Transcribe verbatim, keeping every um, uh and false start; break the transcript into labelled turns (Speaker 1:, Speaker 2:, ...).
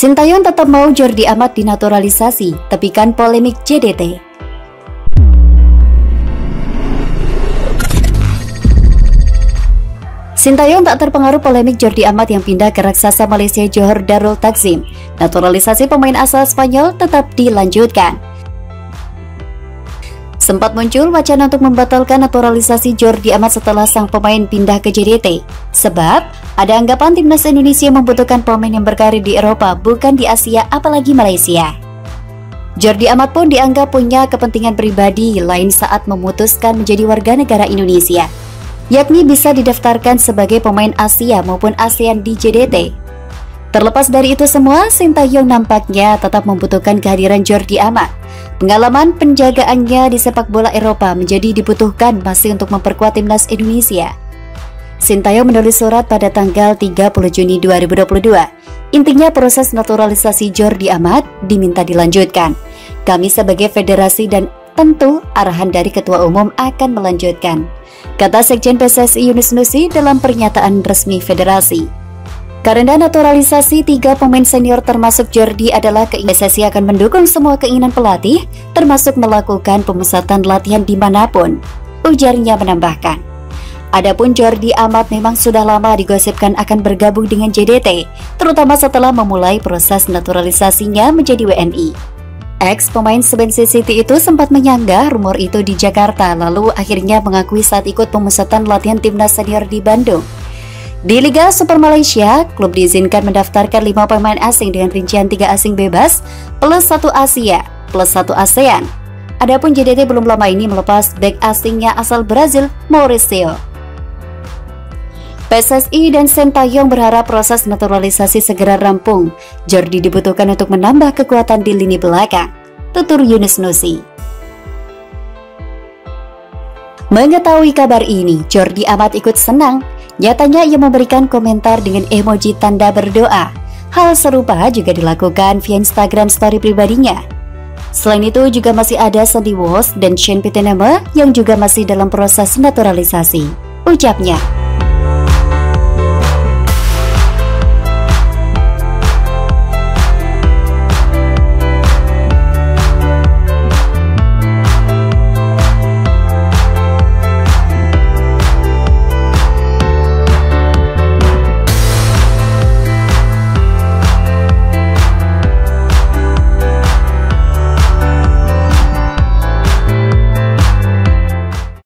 Speaker 1: Sintayong tetap mau Jordi Amat dinaturalisasi, tepikan polemik J D T. Sintayong tak terpengaruh polemik Jordi Amat yang pindah ke raksasa Malaysia Johor Darul Takzim. Naturalisasi pemain asal Spanyol tetap dilanjutkan. Sempat muncul wacana untuk membatalkan naturalisasi Jordi Amat setelah sang pemain pindah ke J D T. Sebab, ada anggapan timnas Indonesia membutuhkan pemain yang berkarir di Eropa, bukan di Asia apalagi Malaysia. Jordi Amat pun dianggap punya kepentingan pribadi lain saat memutuskan menjadi warga negara Indonesia, yakni bisa didaftarkan sebagai pemain Asia maupun ASEAN di J D T. Terlepas dari itu semua, Sintayong nampaknya tetap membutuhkan kehadiran Jordi Amat. Pengalaman penjagaannya di sepak bola Eropa menjadi dibutuhkan masih untuk memperkuat timnas Indonesia. Sintayong menulis surat pada tanggal tiga puluh Juni dua ribu dua puluh dua. Intinya proses naturalisasi Jordi Amat diminta dilanjutkan. Kami sebagai federasi dan tentu arahan dari Ketua Umum akan melanjutkan, kata Sekjen P S S I Yunus Nusi dalam pernyataan resmi federasi. Karena naturalisasi tiga pemain senior termasuk Jordi adalah keinginan P S S I akan mendukung semua keinginan pelatih, termasuk melakukan pemusatan latihan dimanapun, ujarnya menambahkan. Adapun Jordi Amat memang sudah lama digosipkan akan bergabung dengan J D T, terutama setelah memulai proses naturalisasinya menjadi W N I. Ex pemain Swansea City itu sempat menyanggah rumor itu di Jakarta, lalu akhirnya mengakui saat ikut pemusatan latihan timnas senior di Bandung. Di Liga Super Malaysia, klub diizinkan mendaftarkan lima pemain asing dengan rincian tiga asing bebas plus satu Asia plus satu ASEAN. Adapun J D T belum lama ini melepas bek asingnya asal Brazil, Mauricio. P S S I dan Sintayong berharap proses naturalisasi segera rampung. Jordi dibutuhkan untuk menambah kekuatan di lini belakang, tutur Yunus Nusi. Mengetahui kabar ini, Jordi Amat ikut senang. Nyatanya ia memberikan komentar dengan emoji tanda berdoa. Hal serupa juga dilakukan via Instagram story pribadinya. Selain itu juga masih ada Sandy Walsh dan Shane Pittenema yang juga masih dalam proses naturalisasi, ucapnya.